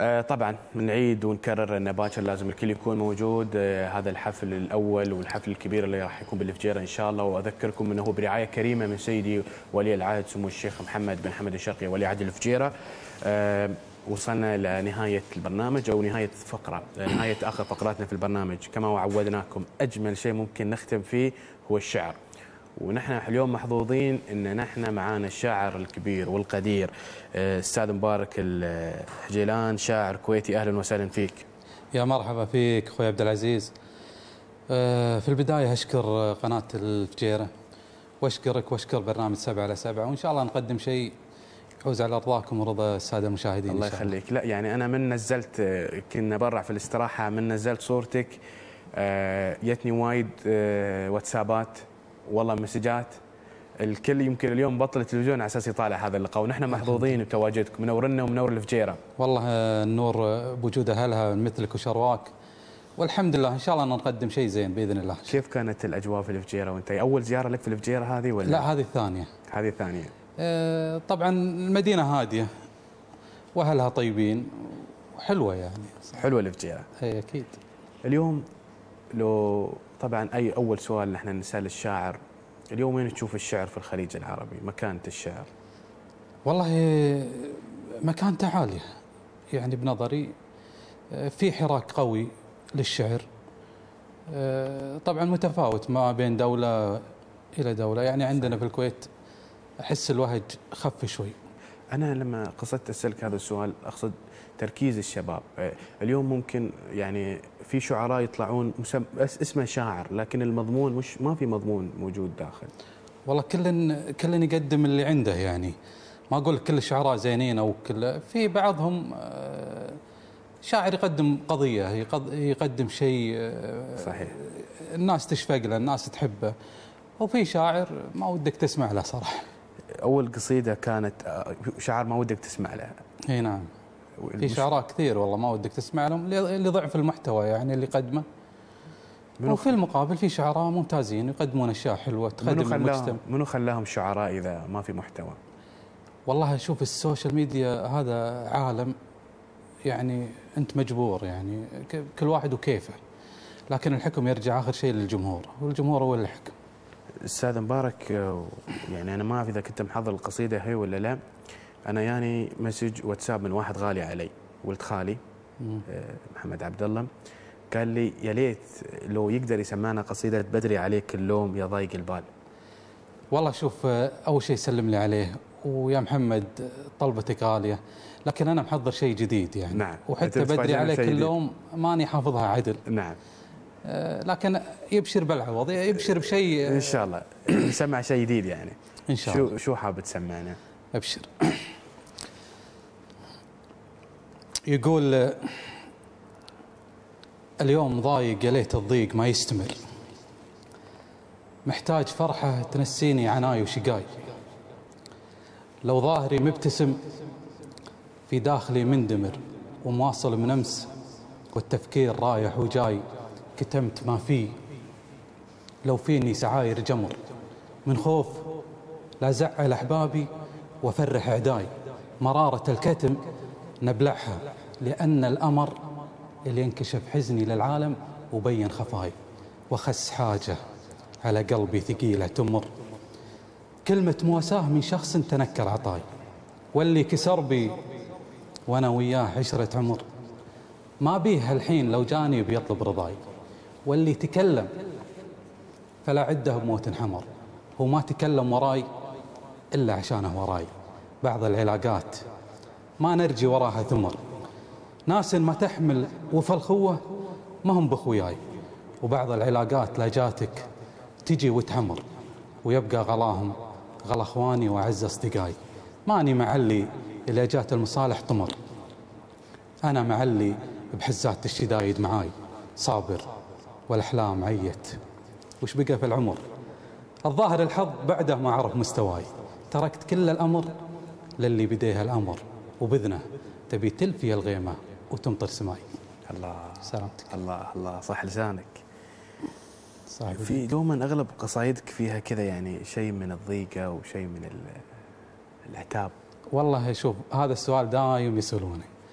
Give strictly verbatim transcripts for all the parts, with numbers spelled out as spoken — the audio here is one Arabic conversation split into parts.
آه طبعا بنعيد ونكرر ان باكر لازم الكل يكون موجود. آه هذا الحفل الاول والحفل الكبير اللي راح يكون بالفجيره ان شاء الله، واذكركم انه برعايه كريمه من سيدي ولي العهد سمو الشيخ محمد بن حمد الشرقي ولي عهد الفجيره. آه وصلنا لنهايه البرنامج او نهايه فقره، نهايه اخر فقراتنا في البرنامج. كما وعودناكم اجمل شيء ممكن نختم فيه هو الشعر، ونحن اليوم محظوظين ان نحن معانا الشاعر الكبير والقدير استاذ مبارك الحجيلان، شاعر كويتي. اهلا وسهلا فيك. يا مرحبا فيك اخوي عبد العزيز. في البدايه اشكر قناه الفجيره واشكرك واشكر برنامج سبعة على سبعة، وان شاء الله نقدم شيء يحوز على رضاكم ورضا الساده المشاهدين. الله يخليك. لا يعني انا من نزلت، كنا برا في الاستراحه، من نزلت صورتك جتني وايد واتسابات والله مسجات. الكل يمكن اليوم بطل التلفزيون على اساس يطالع هذا اللقاء، ونحن محظوظين بتواجدكم، منورنا ومنور الفجيره. والله النور بوجود اهلها مثلك وشرواك، والحمد لله ان شاء الله نقدم شيء زين باذن الله. كيف كانت الاجواء في الفجيره وانت اول زياره لك في الفجيره هذه ولا؟ لا هذه الثانيه. هذه الثانيه. أه طبعا المدينه هاديه واهلها طيبين وحلوه يعني. حلوه الفجيره. اي اكيد. اليوم لو طبعا اي اول سؤال نحن نسال الشاعر، اليوم وين تشوف الشعر في الخليج العربي؟ مكانة الشعر؟ والله مكانته عالية يعني بنظري، في حراك قوي للشعر، طبعا متفاوت ما بين دولة إلى دولة. يعني عندنا في الكويت أحس الوهج خف شوي. أنا لما قصدت أسألك هذا السؤال أقصد تركيز الشباب. اليوم ممكن يعني في شعراء يطلعون اسمه شاعر لكن المضمون مش، ما في مضمون موجود داخل. والله كل كل يقدم اللي عنده، يعني ما أقول كل الشعراء زينين أو كل، في بعضهم شاعر يقدم قضية، يقدم شيء صحيح الناس تشفق له، الناس تحبه، وفي شاعر ما ودك تسمع له صراحة. أول قصيدة كانت شعر ما ودك تسمع له. اي نعم. في شعراء كثير والله ما ودك تسمع لهم لضعف المحتوى يعني اللي يقدمه، وفي المقابل في شعراء ممتازين يقدمون اشياء حلوه تخدم المجتمع. منو خلاهم شعراء اذا ما في محتوى؟ والله شوف السوشيال ميديا هذا عالم، يعني انت مجبور، يعني كل واحد وكيفه، لكن الحكم يرجع اخر شيء للجمهور، والجمهور هو اللي يحكم. استاذ مبارك، يعني انا ما اعرف اذا كنت محضر القصيده هي ولا لا، انا يعني مسج واتساب من واحد غالي علي، ولد خالي محمد عبد الله، قال لي يا ليت لو يقدر يسمعنا قصيده بدري عليك اللوم يا ضايق البال. والله شوف، اول شيء سلم لي عليه، ويا محمد طلبتك غاليه، لكن انا محضر شيء جديد يعني. نعم. وحتى بدري عليك اللوم ماني حافظها عدل. نعم. آه لكن يبشر بالعوض، يبشر بشيء ان شاء الله نسمع شيء جديد يعني. ان شاء شو الله. شو حاب تسمعنا؟ ابشر. يقول اليوم ضايق يا ليت الضيق ما يستمر، محتاج فرحة تنسيني عناي وشقاي، لو ظاهري مبتسم في داخلي مندمر، ومواصل من أمس والتفكير رايح وجاي، كتمت ما فيه لو فيني سعاير جمر، من خوف لا زعل أحبابي وفرح أعداي، مرارة الكتم نبلعها لأن الأمر اللي ينكشف حزني للعالم وبين خفاي، وخس حاجة على قلبي ثقيلة تمر، كلمة مواساة من شخص تنكر عطاي، واللي كسر بي وأنا وياه عشرة عمر، ما بيه الحين لو جاني بيطلب رضاي، واللي تكلم فلا عده بموت حمر، هو ما تكلم وراي إلا عشانه وراي، بعض العلاقات ما نرجي وراها ثمر، ناس ما تحمل وفى الخوة ما هم بخوياي، وبعض العلاقات لا جاتك تجي وتحمر، ويبقى غلاهم غلا اخواني واعز اصدقائي، ماني معلي اللي جات المصالح طمر، انا معلي بحزات الشدايد معاي، صابر والاحلام عيت، وش بقى في العمر؟ الظاهر الحظ بعده ما عرف مستواي، تركت كل الامر للي بديها الامر، وبذنه تبي تلفي الغيمه وتمطر سماي. الله سلامتك. الله الله صح لسانك. صحيح. في دوما اغلب قصايدك فيها كذا يعني شيء من الضيقه وشيء من العتاب. والله شوف، هذا السؤال دايم يسألوني،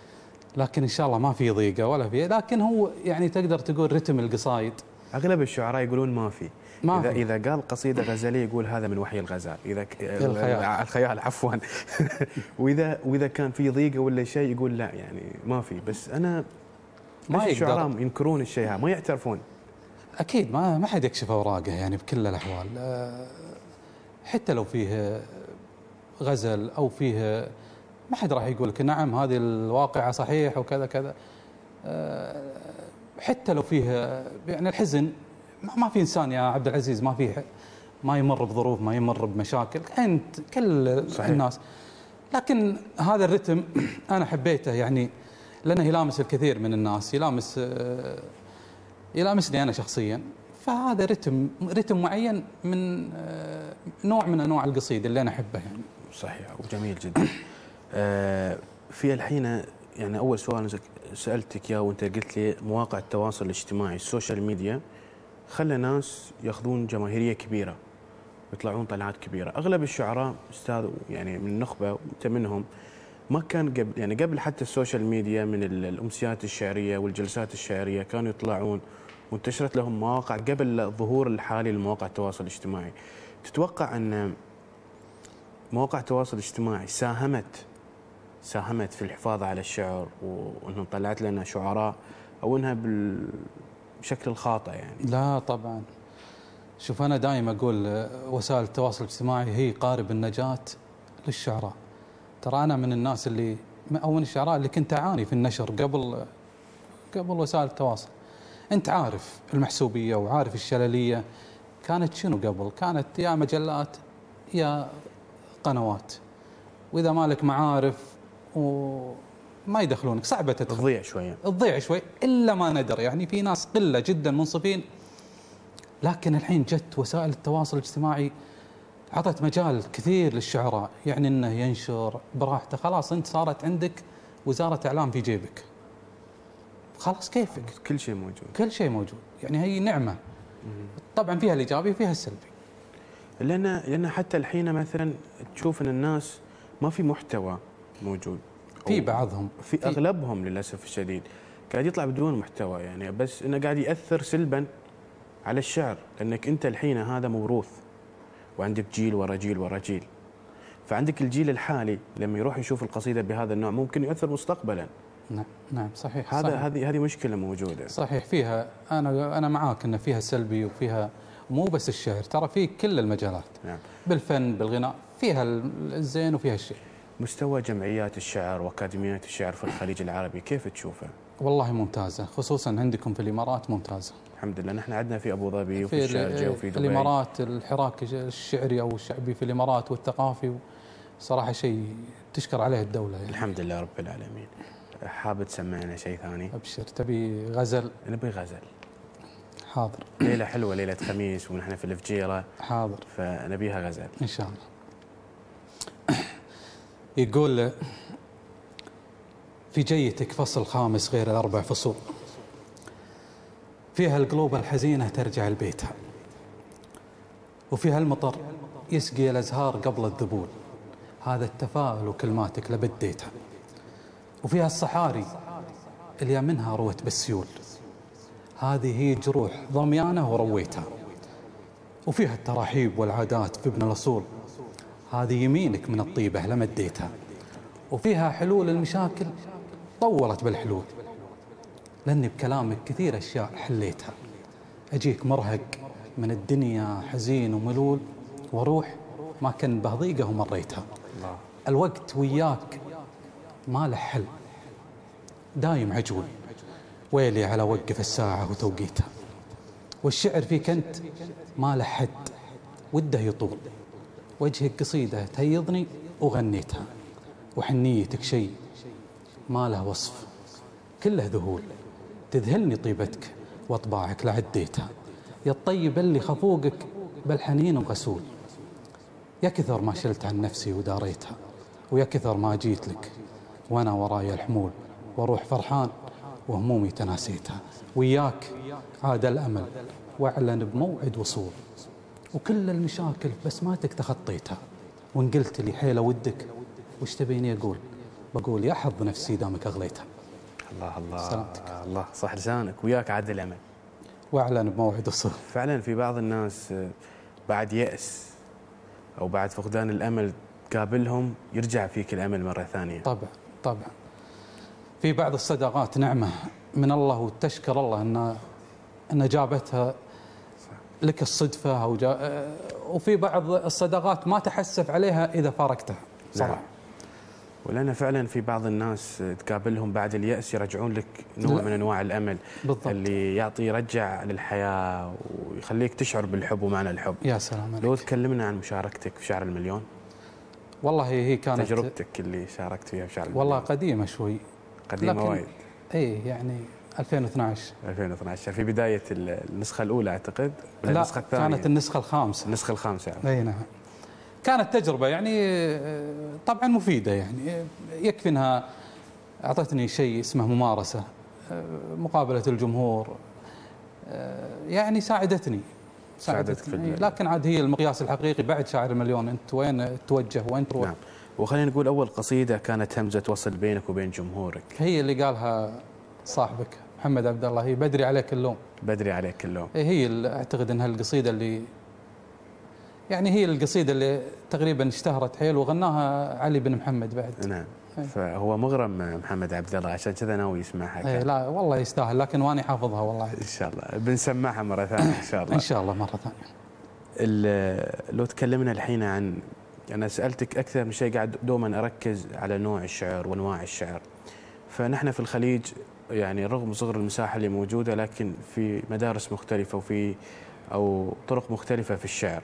لكن ان شاء الله ما في ضيقه ولا في، لكن هو يعني تقدر تقول رتم القصايد. اغلب الشعراء يقولون ما في، ما اذا في. اذا قال قصيده غزليه يقول هذا من وحي الغزال، اذا ك... الخيال. الخيال عفوا واذا واذا كان في ضيقه ولا شيء يقول لا يعني ما في. بس انا ما يقدر. الشعراء ينكرون الشيء هذا، ما يعترفون. اكيد ما ما حد يكشف اوراقه يعني بكل الاحوال، أه، حتى لو فيه غزل او فيه، ما حد راح يقول لك نعم هذه الواقعه صحيح وكذا كذا. أه، حتى لو فيه يعني الحزن، ما في انسان يا عبد العزيز ما فيه ما يمر بظروف، ما يمر بمشاكل، انت كل صحيح. الناس. لكن هذا الرتم انا حبيته يعني لانه يلامس الكثير من الناس، يلامس يلامسني انا شخصيا. فهذا رتم رتم معين من نوع من انواع القصيده اللي انا احبه يعني. صحيح وجميل جدا. في الحين يعني اول سؤال سالتك اياه وانت قلت لي مواقع التواصل الاجتماعي السوشيال ميديا خلى ناس ياخذون جماهيريه كبيره ويطلعون طلعات كبيره. اغلب الشعراء استاذ يعني من النخبه وانت منهم ما كان قبل يعني قبل حتى السوشيال ميديا من الامسيات الشعريه والجلسات الشعريه كانوا يطلعون وانتشرت لهم مواقع قبل الظهور الحالي لمواقع التواصل الاجتماعي. تتوقع ان مواقع التواصل الاجتماعي ساهمت ساهمت في الحفاظ على الشعر وانه طلعت لنا شعراء او انها بالشكل الخاطئ يعني؟ لا طبعا. شوف انا دائما اقول وسائل التواصل الاجتماعي هي قارب النجاة للشعراء. ترى انا من الناس اللي او من الشعراء اللي كنت اعاني في النشر قبل قبل وسائل التواصل. انت عارف المحسوبيه وعارف الشلليه كانت شنو قبل؟ كانت يا مجلات يا قنوات، واذا مالك معارف وما يدخلونك صعبه تدخل، تضيع شويه تضيع شوي الا ما ندر يعني. في ناس قله جدا منصفين. لكن الحين جت وسائل التواصل الاجتماعي عطت مجال كثير للشعراء يعني انه ينشر براحته. خلاص انت صارت عندك وزاره اعلام في جيبك، خلاص كيفك كل شيء موجود، كل شيء موجود يعني. هي نعمه طبعا فيها الايجابي وفيها السلبي. لان لان حتى الحين مثلا تشوف ان الناس ما في محتوى موجود، في بعضهم في, في اغلبهم للاسف الشديد قاعد يطلع بدون محتوى يعني، بس انه قاعد ياثر سلبا على الشعر. لانك انت الحين هذا موروث وعندك جيل ورا جيل ورا جيل، فعندك الجيل الحالي لما يروح يشوف القصيده بهذا النوع ممكن يؤثر مستقبلا. نعم نعم صحيح. هذا صحيح. هذه هذه مشكله موجوده. صحيح فيها. انا انا معاك ان فيها سلبي وفيها مو بس الشعر، ترى في كل المجالات. نعم. بالفن بالغناء فيها الزين وفيها الشيء. مستوى جمعيات الشعر واكاديميات الشعر في الخليج العربي كيف تشوفه؟ والله ممتازه، خصوصا عندكم في الامارات ممتازه. الحمد لله. نحن عندنا في ابو ظبي وفي الشارجه وفي دبي. الامارات الحراك الشعري او الشعبي في الامارات والثقافي صراحه شيء تشكر عليه الدوله يعني. الحمد لله رب العالمين. حاب تسمعنا شيء ثاني؟ ابشر. تبي غزل؟ نبي غزل. حاضر. ليله حلوه ليله خميس ونحن في الفجيره. حاضر. فنبيها غزل ان شاء الله. يقول في جيتك فصل خامس غير الاربع فصول، فيها القلوب الحزينه ترجع لبيتها، وفيها المطر يسقي الازهار قبل الذبول، هذا التفاؤل وكلماتك لبديتها، وفيها الصحاري اللي منها روت بالسيول، هذه هي جروح ضميانه ورويتها، وفيها التراحيب والعادات في ابن الاصول، هذه يمينك من الطيبه لمديتها، وفيها حلول المشاكل طولت بالحلول، لاني بكلامك كثير اشياء حليتها، اجيك مرهق من الدنيا حزين وملول، واروح ما كان به ضيقه ومريتها. الوقت وياك ما له حل دايم عجول، ويلي على وقف الساعه وتوقيتها، والشعر فيك انت ما له حد وده يطول، وجهك قصيده تهيضني وغنيتها، وحنيتك شيء ما له وصف كله ذهول، تذهلني طيبتك واطباعك لعديتها، يا الطيب اللي خفوقك بالحنين وغسول، يا كثر ما شلت عن نفسي وداريتها، ويا كثر ما جيت لك وانا وراي الحمول، واروح فرحان وهمومي تناسيتها، وياك عاد الامل واعلن بموعد وصول، وكل المشاكل بس ما تخطيتها، وان قلت لي حيله ودك وش تبيني اقول؟ بقول يا حظ نفسي دامك اغليتها. الله الله سلامتك. الله صح لسانك، وياك عاد الامل. واعلن بموعد الصيف. فعلا في بعض الناس بعد يأس او بعد فقدان الامل تقابلهم يرجع فيك الامل مره ثانيه. طبعا طبعا. في بعض الصداقات نعمه من الله، وتشكر الله ان ان جابتها لك الصدفه، او جا... وفي بعض الصداقات ما تحسف عليها اذا فارقتها صراحه. نعم. ولأن فعلا في بعض الناس تقابلهم بعد اليأس يرجعون لك نوع من انواع الامل بالضبط. اللي يعطي يرجع للحياه ويخليك تشعر بالحب ومعنى الحب. يا سلام عليك. لو تكلمنا عن مشاركتك في شعر المليون. والله هي كانت تجربتك اللي شاركت فيها في شعر المليون. والله قديمه شوي. قديمه وايد. اي يعني ألفين واثناشر. ألفين واثناشر في بدايه النسخه الاولى اعتقد. لا النسخه الثانيه كانت النسخه الخامسه. النسخه الخامسه. اي نعم. كانت تجربه يعني طبعا مفيده، يعني يكفي انها اعطتني شيء اسمه ممارسه، مقابله الجمهور، يعني ساعدتني ساعدتك في ساعدتني. لكن عاد هي المقياس الحقيقي بعد شاعر المليون، انت وين توجه وين تروح. نعم. وخلينا نقول اول قصيده كانت همزه وصل بينك وبين جمهورك. هي اللي قالها صاحبك محمد عبد الله، هي بدري عليك اللوم. بدري عليك اللوم. هي اللي اعتقد انها القصيده اللي يعني هي القصيده اللي تقريبا اشتهرت حيل، وغناها علي بن محمد بعد. نعم. فهو مغرم محمد عبد الله، عشان كذا ناوي يسمعها. ايه لا والله يستاهل، لكن واني حافظها والله. ان شاء الله بنسمعها مره ثانيه ان شاء الله. ان شاء الله مره ثانيه. لو تكلمنا الحين عن، انا سالتك اكثر من شيء، قاعد دوما اركز على نوع الشعر وانواع الشعر. فنحن في الخليج يعني رغم صغر المساحه اللي موجوده، لكن في مدارس مختلفه وفي او طرق مختلفه في الشعر.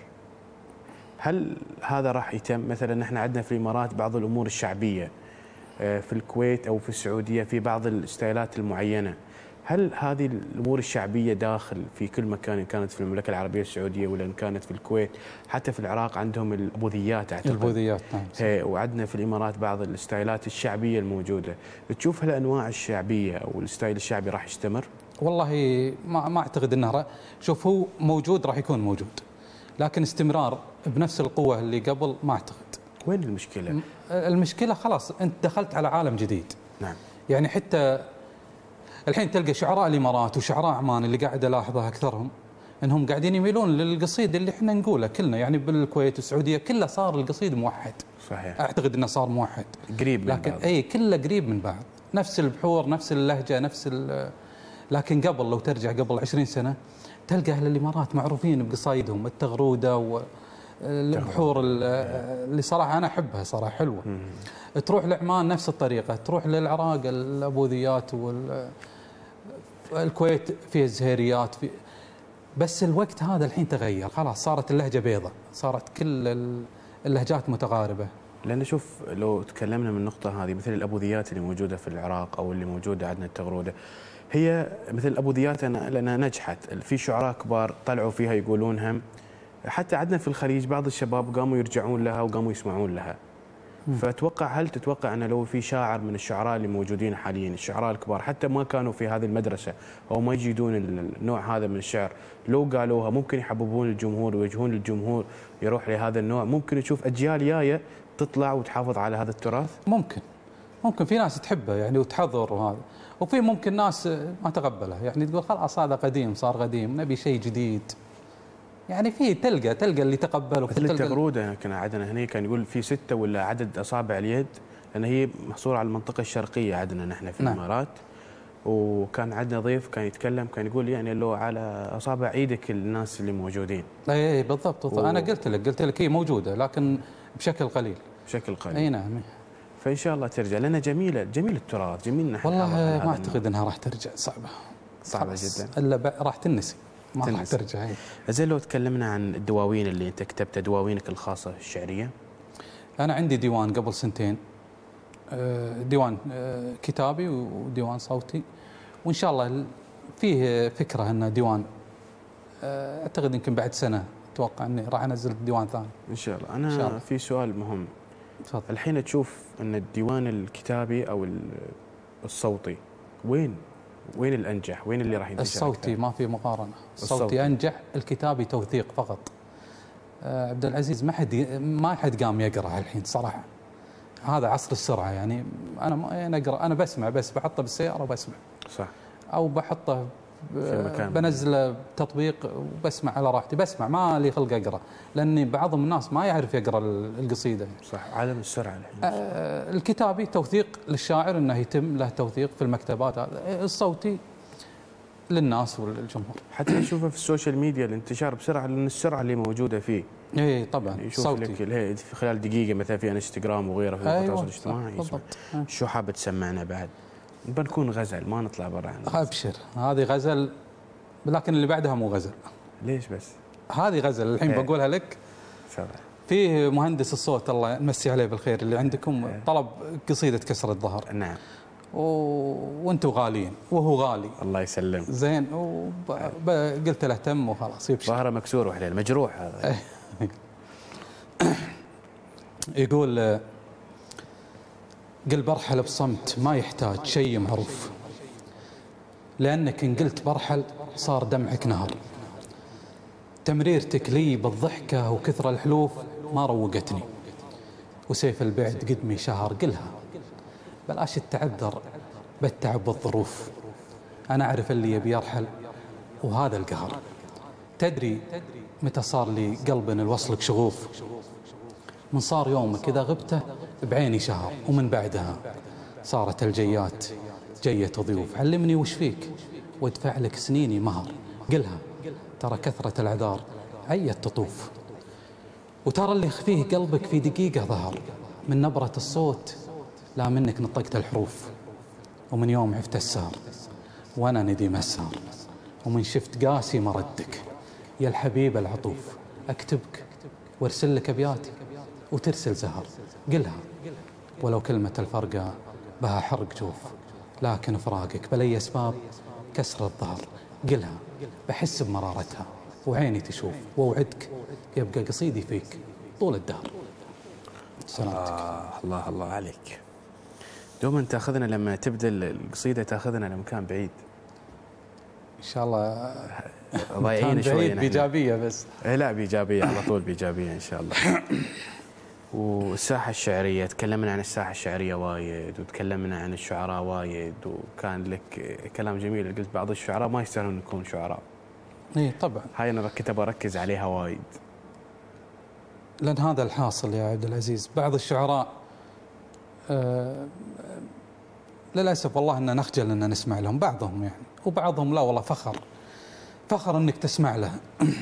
هل هذا راح يتم؟ مثلا نحن عندنا في الامارات بعض الامور الشعبيه، في الكويت او في السعوديه في بعض الستايلات المعينه. هل هذه الامور الشعبيه داخل في كل مكان، ان كانت في المملكه العربيه السعوديه ولا ان كانت في الكويت، حتى في العراق عندهم البوذيات اعتقد. البوذيات نعم. وعندنا في الامارات بعض الستايلات الشعبيه الموجوده. تشوف هالانواع الشعبيه او الستايل الشعبي راح يستمر؟ والله ما ما اعتقد انه، شوف هو موجود راح يكون موجود، لكن استمرار بنفس القوه اللي قبل ما اعتقد. وين المشكله؟ المشكله خلاص انت دخلت على عالم جديد. نعم. يعني حتى الحين تلقى شعراء الامارات وشعراء عمان اللي قاعد الاحظها اكثرهم انهم قاعدين يميلون للقصيد اللي احنا نقوله كلنا، يعني بالكويت والسعوديه كله صار القصيد موحد. صحيح. اعتقد انه صار موحد قريب من لكن بعض. اي كله قريب من بعض، نفس البحور نفس اللهجه نفس. لكن قبل لو ترجع قبل عشرين سنه تلقى اهل الامارات معروفين بقصايدهم، التغروده والبحور اللي صراحه انا احبها صراحه حلوه. مم. تروح لعمان نفس الطريقه، تروح للعراق الابوذيات، والكويت فيها الزهيريات في. بس الوقت هذا الحين تغير خلاص، صارت اللهجه بيضة، صارت كل اللهجات متقاربه. لان شوف لو تكلمنا من النقطه هذه، مثل الابوذيات اللي موجوده في العراق او اللي موجوده عندنا التغروده، هي مثل الابوذيات لانها نجحت، في شعراء كبار طلعوا فيها يقولونها، حتى عندنا في الخليج بعض الشباب قاموا يرجعون لها وقاموا يسمعون لها. م. فاتوقع، هل تتوقع ان لو في شاعر من الشعراء اللي موجودين حاليا، الشعراء الكبار حتى ما كانوا في هذه المدرسه او ما يجيدون النوع هذا من الشعر، لو قالوها ممكن يحببون الجمهور ويوجهون الجمهور يروح لهذا النوع؟ ممكن نشوف اجيال جايه تطلع وتحافظ على هذا التراث؟ ممكن ممكن في ناس تحبه يعني وتحضر وهذا، وفي ممكن ناس ما تقبله، يعني تقول خلاص هذا قديم صار قديم نبي شيء جديد. يعني في تلقى تلقى اللي تقبله. مثل التغروده كان عندنا هنا كان يقول في ستة ولا عدد اصابع اليد، لان هي محصوره على المنطقه الشرقيه عندنا نحن في نعم. الامارات. وكان عندنا ضيف كان يتكلم كان يقول يعني لو على اصابع ايدك الناس اللي موجودين. اي بالضبط. و... انا قلت لك قلت لك هي موجوده لكن بشكل قليل. بشكل قليل. اي نعم. فان شاء الله ترجع لنا. جميله جميل التراث، جميل نحن. والله ما اعتقد انها راح ترجع، صعبه صعبه جدا، الا ب... راح تنسي ما راح ترجع. زين لو تكلمنا عن الدواوين اللي انت كتبتها، دواوينك الخاصه الشعريه. انا عندي ديوان قبل سنتين، ديوان كتابي وديوان صوتي، وان شاء الله فيه فكره انه ديوان، اعتقد يمكن بعد سنه اتوقع اني راح انزل ديوان ثاني ان شاء الله. انا شاء الله. في سؤال مهم. تفضل. الحين تشوف ان الديوان الكتابي او الصوتي وين وين الانجح؟ وين اللي راح ينتشر؟ الصوتي أكثر؟ ما في مقارنه. الصوتي, الصوتي انجح، الكتابي توثيق فقط. عبد العزيز ما حد ما حد قام يقرا الحين صراحه. هذا عصر السرعه، يعني انا ما انا اقرا، انا بسمع بس بحطه بالسياره وبسمع. صح. او بحطه في مكان بنزله تطبيق وبسمع على راحتي، بسمع ما لي خلق اقرا، لاني بعضهم الناس ما يعرف يقرا القصيده. صح، عالم السرعه الحين. آه الكتابي توثيق للشاعر انه يتم له توثيق في المكتبات، هذا الصوتي للناس والجمهور. حتى يشوفه في السوشيال ميديا الانتشار بسرعه، لان السرعه اللي موجوده فيه. اي طبعا يعني يشوف صوتي لك هي في خلال دقيقه مثلا في انستغرام وغيره في أيوة التواصل الاجتماعي. بالضبط. شو حابه تسمعنا بعد؟ بنكون غزل، ما نطلع برا عنه. ابشر، هذه غزل، لكن اللي بعدها مو غزل. ليش بس؟ هذه غزل الحين ايه. بقولها لك. سرع. فيه مهندس الصوت الله يمسي عليه بالخير اللي عندكم ايه. طلب قصيده كسر الظهر. نعم. و... وانتم غاليين وهو غالي. الله يسلم. زين، وقلت له تم وخلاص يبشر. ظهره مكسور وحليل مجروح هذا. يقول قل برحل بصمت ما يحتاج شيء معروف، لأنك إن قلت برحل صار دمعك نهر. تمريرتك لي بالضحكة وكثر الحلوف ما روقتني، وسيف البعد قدمي شهر. قلها بلاش التعذر بالتعب بالظروف، أنا أعرف اللي يبي يرحل وهذا القهر. تدري متى صار لي قلب الوصلك شغوف؟ من صار يومك إذا غبته بعيني شهر، ومن بعدها صارت الجيات جية ضيوف. علمني وش فيك وادفع لك سنيني مهر. قلها ترى كثرة العذار عيت تطوف، وترى اللي فيه قلبك في دقيقة ظهر. من نبرة الصوت لا منك نطقت الحروف، ومن يوم عفت السهر وأنا نديم السهر، ومن شفت قاسي مردك يا الحبيب العطوف. أكتبك وارسل لك أبياتي وترسل زهر. قلها ولو كلمة الفرقة بها حرق جوف، لكن فراقك بلي أسباب كسر الظهر. قلها بحس بمرارتها وعيني تشوف، ووعدك يبقى قصيدي فيك طول الدهر. سلامتك. آه الله الله عليك. دوما تاخذنا لما تبدا القصيده، تاخذنا لمكان بعيد ان شاء الله. ضايعين شوي بايجابيه بس. إيه لا بايجابيه على طول، بايجابيه ان شاء الله. والساحه الشعريه، تكلمنا عن الساحه الشعريه وايد، وتكلمنا عن الشعراء وايد، وكان لك كلام جميل. قلت بعض الشعراء ما يستاهلون يكونوا شعراء. اي طبعا. هاي انا كنت بركز عليها وايد، لان هذا الحاصل يا عبد العزيز. بعض الشعراء آه للاسف والله ان نخجل ان نسمع لهم، بعضهم يعني، وبعضهم لا والله فخر فخر انك تسمع له.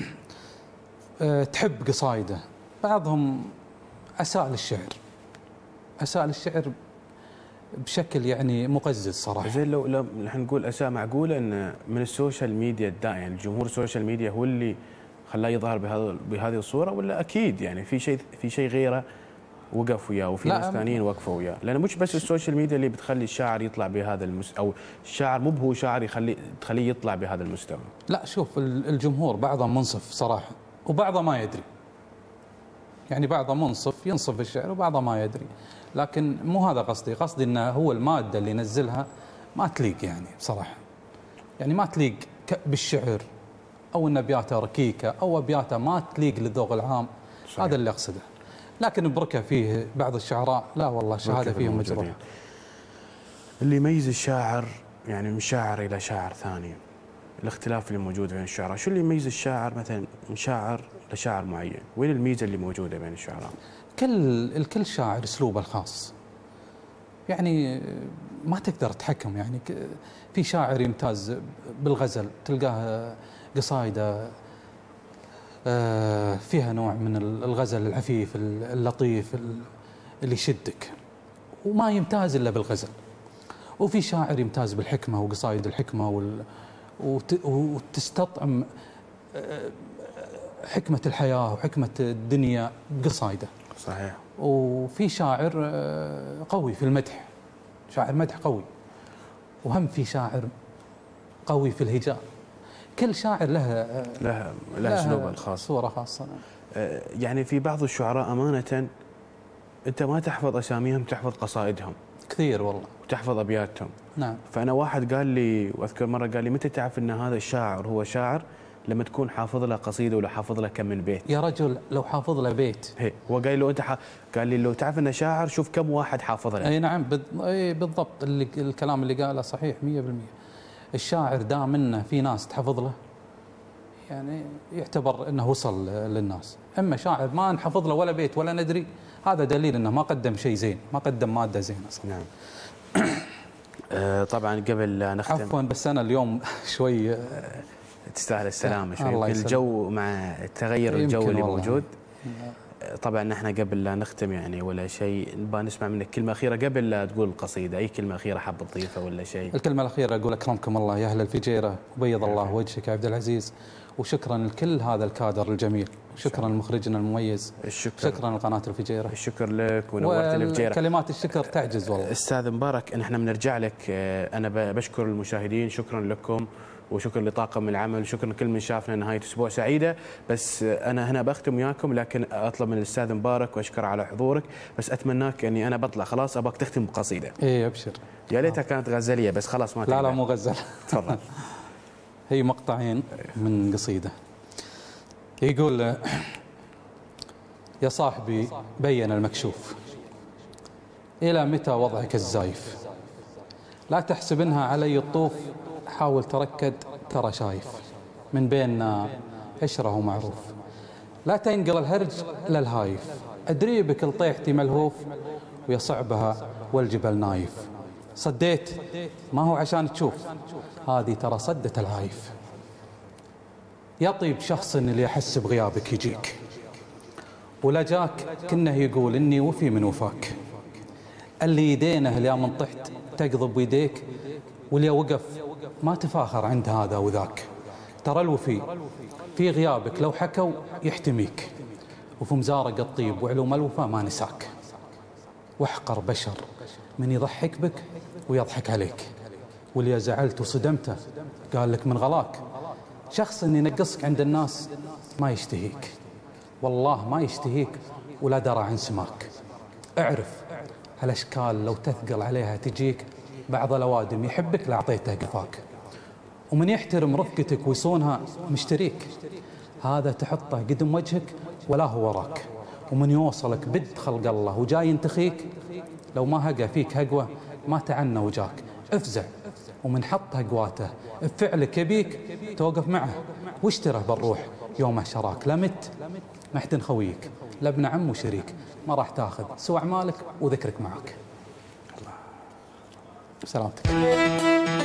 آه تحب قصايده. بعضهم اساء للشعر، اساء للشعر بشكل يعني مقزز صراحه. زين لو لو نحن نقول اساء، معقوله ان من السوشيال ميديا الداعي، يعني جمهور السوشيال ميديا هو اللي خلاه يظهر بهذا بهذه الصوره، ولا اكيد يعني في شيء في شيء غيره وقف وياه وفي ناس ثانيين وقفوا وياه؟ لانه مش بس السوشيال ميديا اللي بتخلي الشاعر يطلع بهذا المس او الشاعر مو هو شاعر يخلي تخليه يطلع بهذا المستوى. لا شوف، الجمهور بعضه منصف صراحه وبعضه ما يدري. يعني بعضه منصف ينصف الشعر وبعضه ما يدري، لكن مو هذا قصدي. قصدي انه هو الماده اللي ينزلها ما تليق يعني بصراحه، يعني ما تليق بالشعر، او ان ابياته ركيكه او ابياته ما تليق للذوق العام. صحيح. هذا اللي اقصده. لكن بركه فيه بعض الشعراء لا والله شهاده فيهم مجروحه. اللي يميز الشاعر يعني من شاعر الى شاعر ثاني، الاختلاف اللي موجود بين الشعراء، شو اللي يميز الشاعر مثلا من شاعر لشاعر معين؟ وين الميزه اللي موجوده بين الشعراء؟ كل الكل شاعر اسلوبه الخاص، يعني ما تقدر تحكم. يعني في شاعر يمتاز بالغزل، تلقاه قصايده فيها نوع من الغزل العفيف اللطيف اللي يشدك، وما يمتاز الا بالغزل. وفي شاعر يمتاز بالحكمه وقصايد الحكمه وال وتستطعم حكمه الحياه وحكمه الدنيا بقصايده. صحيح. وفي شاعر قوي في المدح، شاعر مدح قوي، وهم في شاعر قوي في الهجاء. كل شاعر له له له اسلوبه الخاص، صوره خاصه. يعني في بعض الشعراء امانه انت ما تحفظ اساميهم، تحفظ قصائدهم كثير والله، وتحفظ ابياتهم. نعم. فانا واحد قال لي، واذكر مره قال لي متى تعرف ان هذا الشاعر هو شاعر؟ لما تكون حافظ له قصيده ولا حافظ له كم من بيت؟ يا رجل لو حافظ له بيت. هي هو قال له انت ح... قال لي لو تعرف انه شاعر شوف كم واحد حافظ له. اي نعم بد... اي بالضبط، اللي الكلام اللي قاله صحيح مية بالمية. الشاعر دام انه في ناس تحفظ له يعني يعتبر انه وصل للناس. اما شاعر ما نحفظ له ولا بيت ولا ندري، هذا دليل انه ما قدم شيء زين، ما قدم ماده زينه اصلا. نعم. آه طبعا قبل لا نختم، عفوا بس انا اليوم شوي تستاهل السلامه شوي، يمكن الجو مع تغير الجو اللي موجود. طبعا نحن قبل لا نختم يعني ولا شيء نبغى نسمع منك كلمه اخيره قبل لا تقول القصيده، اي كلمه اخيره حاب تضيفها ولا شيء؟ الكلمه الاخيره اقول اكرمكم الله يا اهل الفجيره، وبيض الله وجهك يا عبد العزيز، وشكرا لكل هذا الكادر الجميل، شكرا لمخرجنا المميز، الشكر شكرا لقناه الفجيره، الشكر لك ونورت الفجيره. كلمات الشكر تعجز والله. استاذ مبارك نحن بنرجع لك، انا بشكر المشاهدين، شكرا لكم وشكرا لطاقم العمل، شكرا لكل من شافنا. نهايه اسبوع سعيده. بس انا هنا بختم وياكم، لكن اطلب من الاستاذ مبارك واشكر على حضورك، بس اتمناك اني انا بطلع خلاص ابغاك تختم بقصيده. ايه ابشر. يا ليتها كانت غزليه بس خلاص ما لا لا مو غزل. تفضل. هي مقطعين من قصيده. يقول: يا صاحبي بين المكشوف، الى متى وضعك الزايف؟ لا تحسب انها علي الطوف، حاول تركد ترى شايف، من بيننا عشره معروف. لا تنقل الهرج للهايف، ادري بك لطيحتي ملهوف، ويا صعبها والجبل نايف. صديت ما هو عشان تشوف، هذه ترى صدة الهايف. يا طيب شخص اللي يحس بغيابك يجيك، ولا جاك كنه يقول اني وفي من وفاك. اللي يدينه اليا من طحت تقضب يديك، واللي وقف ما تفاخر عند هذا وذاك. ترى الوفي في غيابك لو حكوا يحتميك، وفي مزارق الطيب وعلوم الوفا ما نساك. واحقر بشر من يضحك بك ويضحك عليك، واللي زعلت وصدمته قال لك من غلاك. شخص ان ينقصك عند الناس ما يشتهيك، والله ما يشتهيك ولا درى عن سماك. اعرف هالاشكال لو تثقل عليها تجيك، بعض الاوادم يحبك لاعطيته قفاك. ومن يحترم رفقتك ويصونها مشتريك، هذا تحطه قدم وجهك ولا هو وراك. ومن يوصلك بد خلق الله وجاي ينتخيك، لو ما هقى فيك هقوه ما تعنى وجاك. افزع ومن حط هقواته بفعلك يبيك، توقف معه واشتره بالروح يوم شراك. لا مت محتن خويك، لا ابن عم وشريك، ما راح تاخذ سوى اعمالك وذكرك معك. سلامتك.